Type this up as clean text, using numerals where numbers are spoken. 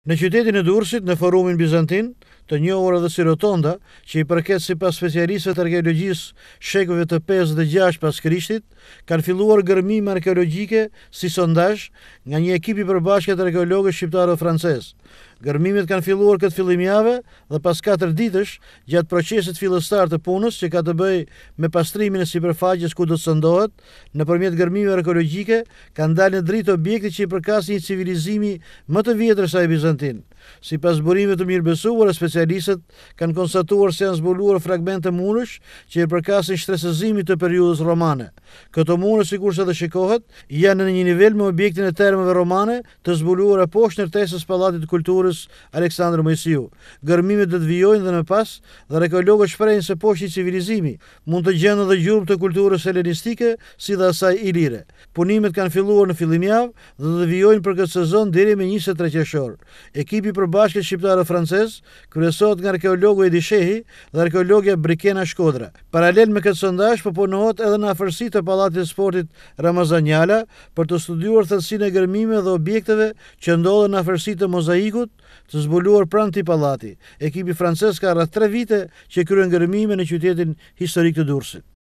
Në qytetin e Durrësit, në forumin bizantin, të njohur edhe si Rotonda, që i përket sipas specialistëve të arkeologjisë shekujve të 5 dhe 6 pas Krishtit, kanë filluar gërmime arkeologjike si sondazh nga një ekip i përbashkët arkeologësh shqiptarë dhe francez. Gërmimet kanë filluar këtë fillimjavë dhe pas 4 ditësh, gjatë procesit fillestar të punës që ka të bëjë me pastrimin e sipërfaqes ku do të sondohet, nëpërmjet gërmimeve arkeologjike kanë dalë në dritë objekte që i përkasin një civilizimi më të vjetër se ai bizantin. Sipas burimeve të mirëbesuara, specialistët kanë konstatuar se janë zbuluar fragmente munësh që i përkasin shtresëzimit të periudhës romane. Këto munë, sikurse edhe shikohet, janë në një nivel me objektin e termave romane të zbuluara poshtë ndërtesës pallatit të kulturës Aleksandër Mojsiu. Gërmimet do të vijojnë dhe më pas, dhe arkeologët shprehin se poshtë i civilizimi mund të gjenden edhe gjurmë të kulturës helenistike, si dhe asaj ilire. Punimet kanë filluar në fillimjavë dhe do të vijojnë për këtë sezon deri me 23 qershor. Ekipi përbashkët shqiptarë francez kryesohet nga arkeologu Edi Shehi dhe arkeologja Brikena Shkodra. Paralel me këtë sondazh, punohet edhe në afërsi të pallatit të sportit Ramazan Jala për të studiuar thellësinë e gërmimeve dhe objekteve që ndodhen në afërsi të mozaikut të zbuluar pranë këtij pallati. Ekipi francez ka rreth 3 vite që kryen gërmime në qytetin historik të Durrësit.